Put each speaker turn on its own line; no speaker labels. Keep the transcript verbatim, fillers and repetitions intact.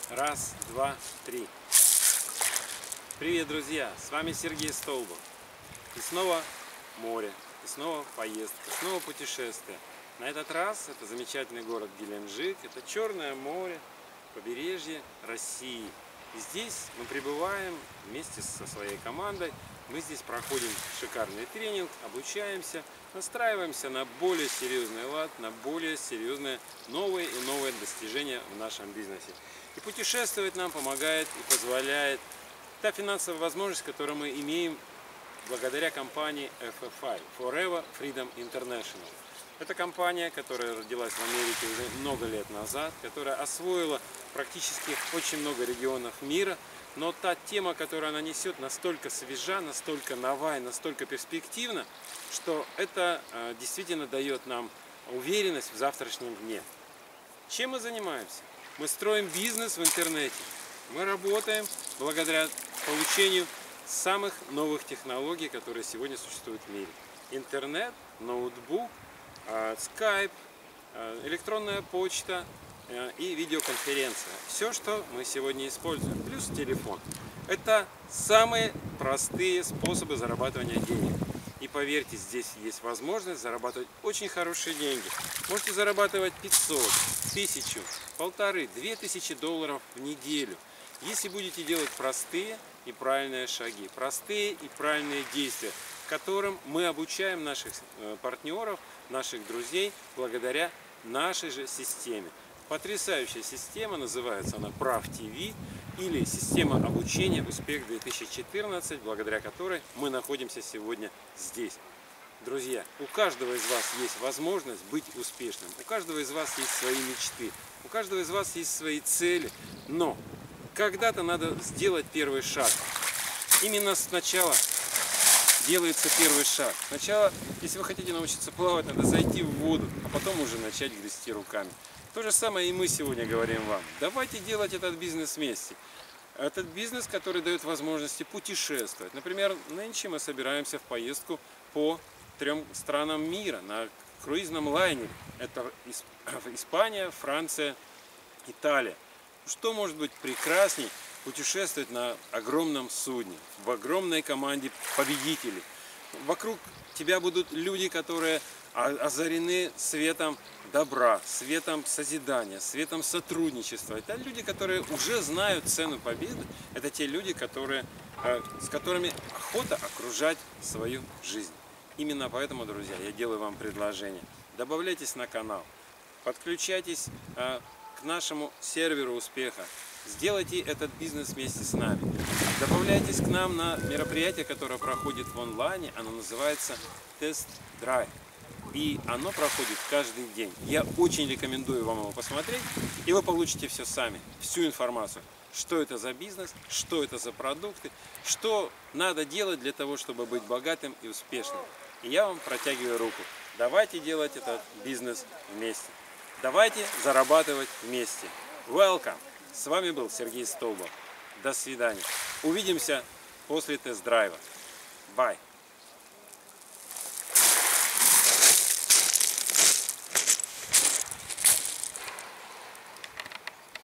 Раз, два, три. Привет, друзья! С вами Сергей Столбов. И снова море, и снова поездка, и снова путешествие. На этот раз это замечательный город Геленджик, это Черное море, побережье России. И здесь мы пребываем вместе со своей командой. Мы здесь проходим шикарный тренинг, обучаемся, настраиваемся на более серьезный лад, на более серьезные новые и новые достижения в нашем бизнесе. И путешествовать нам помогает и позволяет та финансовая возможность, которую мы имеем благодаря компании эф эф ай – Forever Freedom International. Это компания, которая родилась в Америке уже много лет назад, которая освоила практически очень много регионов мира, но та тема, которую она несет, настолько свежа, настолько нова и настолько перспективна, что это действительно дает нам уверенность в завтрашнем дне. Чем мы занимаемся? Мы строим бизнес в интернете. Мы работаем благодаря получению самых новых технологий, которые сегодня существуют в мире. Интернет, ноутбук, скайп, электронная почта и видеоконференция. Все, что мы сегодня используем, плюс телефон. Это самые простые способы зарабатывания денег. И поверьте, здесь есть возможность зарабатывать очень хорошие деньги. Можете зарабатывать пятьсот, тысячу, полторы, две тысячи долларов в неделю. Если будете делать простые и правильные шаги, простые и правильные действия, которым мы обучаем наших партнеров, наших друзей, благодаря нашей же системе. Потрясающая система, называется она Прав ТВ, или система обучения Успех две тысячи четырнадцать, благодаря которой мы находимся сегодня здесь. Друзья, у каждого из вас есть возможность быть успешным, у каждого из вас есть свои мечты, у каждого из вас есть свои цели, но когда-то надо сделать первый шаг. Именно сначала делается первый шаг. Сначала, если вы хотите научиться плавать, надо зайти в воду, а потом уже начать грести руками. То же самое и мы сегодня говорим вам. Давайте делать этот бизнес вместе. Этот бизнес, который дает возможности путешествовать. Например, нынче мы собираемся в поездку по трем странам мира на круизном лайнере. Это Испания, Франция, Италия. Что может быть прекрасней путешествовать на огромном судне, в огромной команде победителей? Вокруг тебя будут люди, которые озарены светом добра, светом созидания, светом сотрудничества. Это люди, которые уже знают цену победы. Это те люди, которые, с которыми охота окружать свою жизнь. Именно поэтому, друзья, я делаю вам предложение. Добавляйтесь на канал, подключайтесь к нашему серверу успеха. Сделайте этот бизнес вместе с нами. Добавляйтесь к нам на мероприятие, которое проходит в онлайне. Оно называется тест-драйв. И оно проходит каждый день. Я очень рекомендую вам его посмотреть. И вы получите все сами, всю информацию. Что это за бизнес, что это за продукты, что надо делать для того, чтобы быть богатым и успешным. И я вам протягиваю руку. Давайте делать этот бизнес вместе. Давайте зарабатывать вместе. Welcome! С вами был Сергей Столбов. До свидания. Увидимся после тест-драйва. Bye!